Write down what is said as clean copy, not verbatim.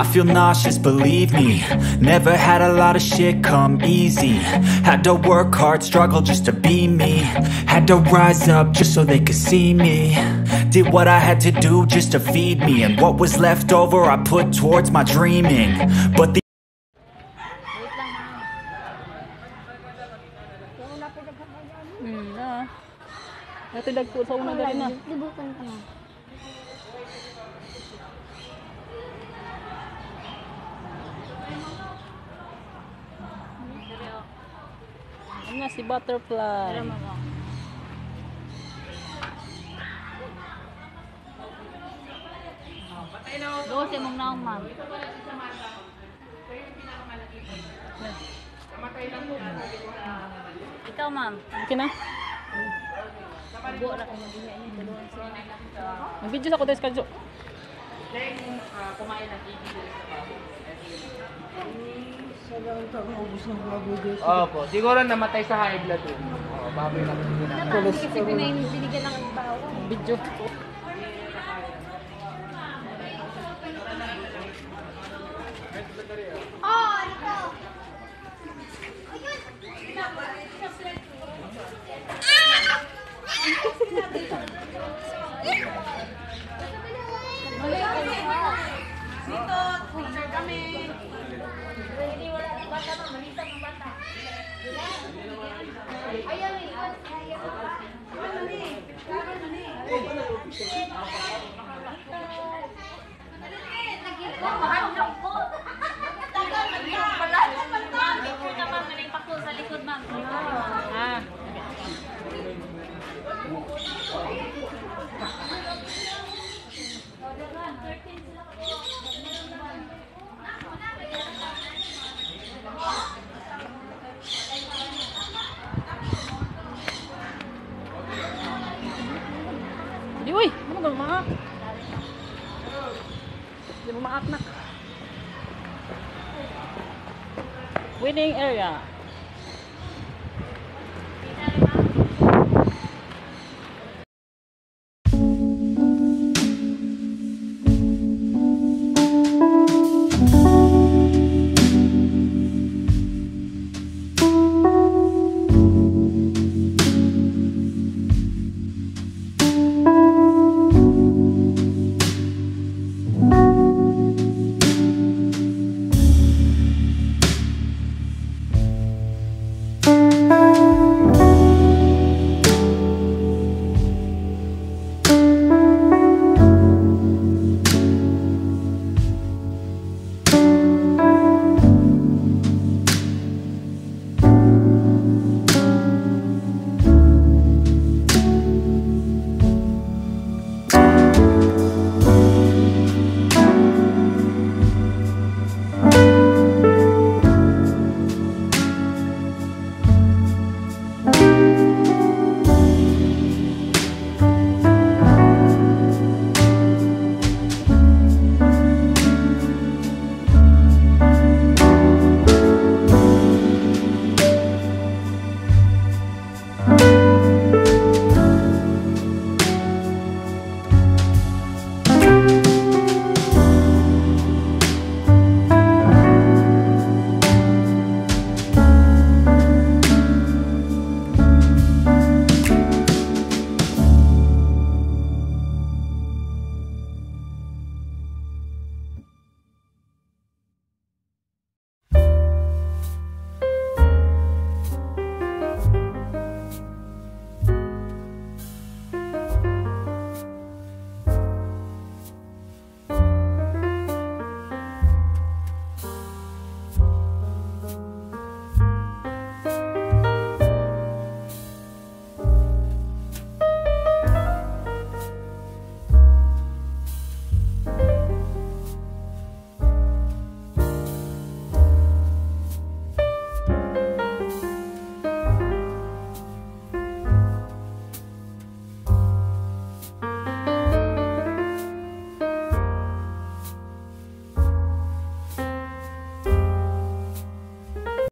I feel nauseous, believe me. Never had a lot of shit come easy. Had to work hard, struggle just to be me. Had to rise up just so they could see me. Did what I had to do just to feed me. And what was left over I put towards my dreaming. But the Natidag po sa una galing na. Libutan ka na. Ano nga si butterfly? Dose mong naong, ma'am. Ikaw, ma'am. Okay na? Mag-video sa ko tayo sa Kumain ng video. Opo, siguro namatay sa high blood yun. Oo, baboy lang yung ginagawa. Kasi binigyan ng bawang. video. Oh, ito! Dito, picture kami. Hindi wala ng bata, malitan ng bata. Ayaw ni iwan. Ano ni? Ano ni? Mahal po. Tagal mag-iwan pala. Ma'am, picture ka ma'am. Maling pakul sa likod ma'am. Ah. Di, uy! Ano ba maak? Di ba maak na? Winning area.